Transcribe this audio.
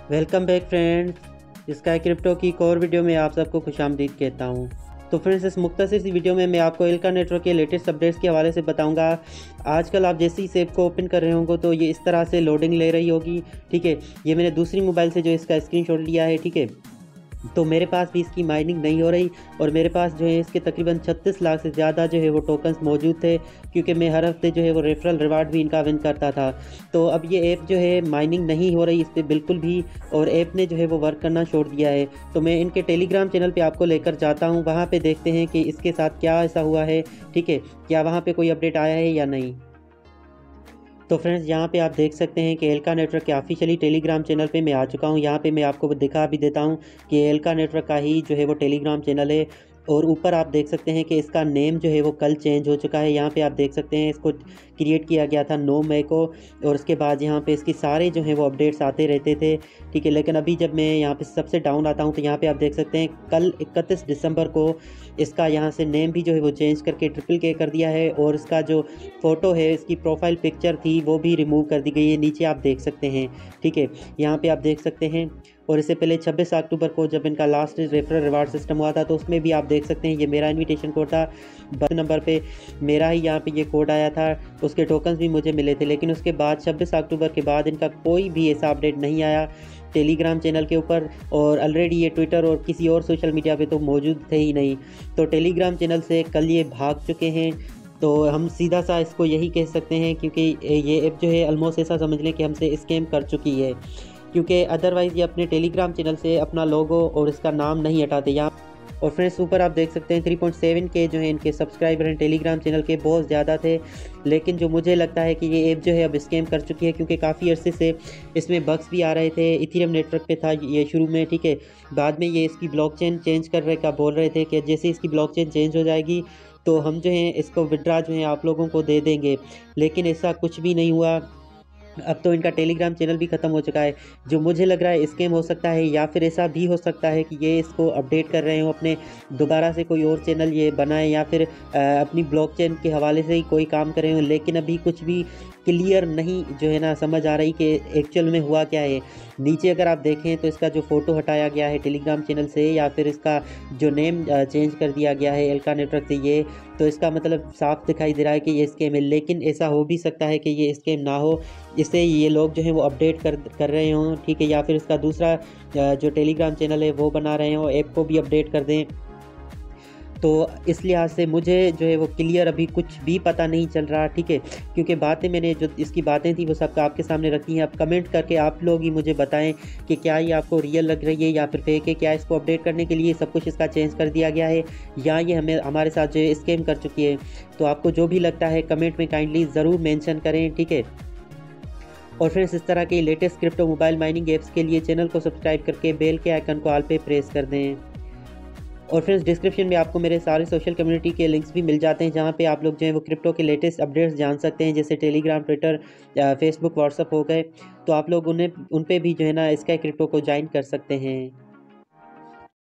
Welcome back friends, sky crypto की एक और वीडियो में आप सबको खुशामदीद कहता हूं। तो फ्रेंड्स, इस मुख्तसर सी वीडियो में मैं आपको एल्का नेटवर्क के लेटेस्ट अपडेट्स के हवाले से बताऊंगा। आजकल आप जैसे ही इस ऐप को ओपन कर रहे होंगे तो ये इस तरह से लोडिंग ले रही होगी। ठीक है, ये मैंने दूसरी मोबाइल से जो इसका स्क्रीनशॉट लिया है। ठीक है, तो मेरे पास भी इसकी माइनिंग नहीं हो रही और मेरे पास जो है इसके तकरीबन 36 लाख से ज़्यादा जो है वो टोकन्स मौजूद थे, क्योंकि मैं हर हफ्ते जो है वो रेफरल रिवार्ड भी इनका विन करता था। तो अब ये ऐप जो है माइनिंग नहीं हो रही इस पर बिल्कुल भी, और ऐप ने जो है वो वर्क करना छोड़ दिया है। तो मैं इनके टेलीग्राम चैनल पे आपको लेकर जाता हूँ, वहाँ पे देखते हैं कि इसके साथ क्या ऐसा हुआ है। ठीक है, क्या वहाँ पे कोई अपडेट आया है या नहीं। तो फ्रेंड्स, यहाँ पे आप देख सकते हैं कि एल्का नेटवर्क के ऑफिशियली टेलीग्राम चैनल पे मैं आ चुका हूँ। यहाँ पे मैं आपको दिखा भी देता हूँ कि एल्का नेटवर्क का ही जो है वो टेलीग्राम चैनल है। और ऊपर आप देख सकते हैं कि इसका नेम जो है वो कल चेंज हो चुका है। यहाँ पे आप देख सकते हैं इसको क्रिएट किया गया था 9 मई को, और उसके बाद यहाँ पे इसकी सारे जो हैं वो अपडेट्स आते रहते थे। ठीक है, लेकिन अभी जब मैं यहाँ पे सबसे डाउन आता हूँ तो यहाँ पे आप देख सकते हैं कल 31 दिसंबर को इसका यहाँ से नेम भी जो है वो चेंज करके ट्रिपल के कर दिया है, और इसका जो फ़ोटो है, इसकी प्रोफाइल पिक्चर थी, वो भी रिमूव कर दी गई है। नीचे आप देख सकते हैं। ठीक है, यहाँ पे आप देख सकते हैं। और इससे पहले 26 अक्टूबर को जब इनका लास्ट रेफरल रिवार्ड सिस्टम हुआ था तो उसमें भी आप देख सकते हैं ये मेरा इनविटेशन कोड था। 12 नंबर पे मेरा ही यहाँ पे ये कोड आया था, उसके टोकन्स भी मुझे मिले थे। लेकिन उसके बाद 26 अक्टूबर के बाद इनका कोई भी ऐसा अपडेट नहीं आया टेलीग्राम चैनल के ऊपर, और ऑलरेडी ये ट्विटर और किसी और सोशल मीडिया पे तो मौजूद थे ही नहीं। तो टेलीग्राम चैनल से कल ये भाग चुके हैं। तो हम सीधा सा इसको यही कह सकते हैं, क्योंकि ये ऐप जो है ऑलमोस्ट ऐसा समझ लें कि हमसे स्कैम कर चुकी है, क्योंकि अदरवाइज़ ये अपने टेलीग्राम चैनल से अपना लोगो और इसका नाम नहीं हटाते। यहाँ और फ्रेंड्स, ऊपर आप देख सकते हैं 3.7 के जो है इनके सब्सक्राइबर हैं टेलीग्राम चैनल के, बहुत ज़्यादा थे। लेकिन जो मुझे लगता है कि ये ऐप जो है अब स्कैम कर चुकी है, क्योंकि काफ़ी अरसे से इसमें बग्स भी आ रहे थे। इथेरियम नेटवर्क पे था ये शुरू में। ठीक है, बाद में ये इसकी ब्लॉकचेन चेंज करने का बोल रहे थे कि जैसे इसकी ब्लॉकचेन चेंज हो जाएगी तो हम जो है इसको विड्रा जो है आप लोगों को दे देंगे, लेकिन ऐसा कुछ भी नहीं हुआ। अब तो इनका टेलीग्राम चैनल भी ख़त्म हो चुका है। जो मुझे लग रहा है स्कैम हो सकता है, या फिर ऐसा भी हो सकता है कि ये इसको अपडेट कर रहे हो अपने, दोबारा से कोई और चैनल ये बनाए, या फिर अपनी ब्लॉकचेन के हवाले से ही कोई काम कर रहे हो। लेकिन अभी कुछ भी क्लियर नहीं जो है ना समझ आ रही कि एक्चुअल में हुआ क्या है। नीचे अगर आप देखें तो इसका जो फ़ोटो हटाया गया है टेलीग्राम चैनल से, या फिर इसका जो नेम चेंज कर दिया गया है एल्का नेटवर्क से, ये तो इसका मतलब साफ दिखाई दे रहा है कि ये स्कैम है। लेकिन ऐसा हो भी सकता है कि ये स्कैम ना हो, इससे ये लोग जो हैं वो अपडेट कर रहे हों। ठीक है, या फिर इसका दूसरा जो टेलीग्राम चैनल है वो बना रहे हों, ऐप को भी अपडेट कर दें। तो इस लिहाज से मुझे जो है वो क्लियर अभी कुछ भी पता नहीं चल रहा। ठीक है, क्योंकि बातें मैंने जो इसकी बातें थी वो सब आपके सामने रखी हैं। अब कमेंट करके आप लोग ही मुझे बताएं कि क्या ये आपको रियल लग रही है या फिर फेक है। क्या इसको अपडेट करने के लिए सब कुछ इसका चेंज कर दिया गया है, या ये हमारे साथ जो है स्कैम कर चुकी है। तो आपको जो भी लगता है कमेंट में काइंडली ज़रूर मेंशन करें। ठीक है, और फ्रेंड्स, इस तरह के latest crypto mobile mining apps के लिए चैनल को सब्सक्राइब करके बेल के आइकन को ऑल पे प्रेस कर दें। और फ्रेंड्स, डिस्क्रिप्शन में आपको मेरे सारे सोशल कम्युनिटी के लिंक्स भी मिल जाते हैं, जहाँ पे आप लोग जो है वो क्रिप्टो के लेटेस्ट अपडेट्स जान सकते हैं, जैसे टेलीग्राम, ट्विटर, फेसबुक, व्हाट्सअप हो गए। तो आप लोग उन्हें उन पे भी जो है ना स्काई क्रिप्टो को ज्वाइन कर सकते हैं।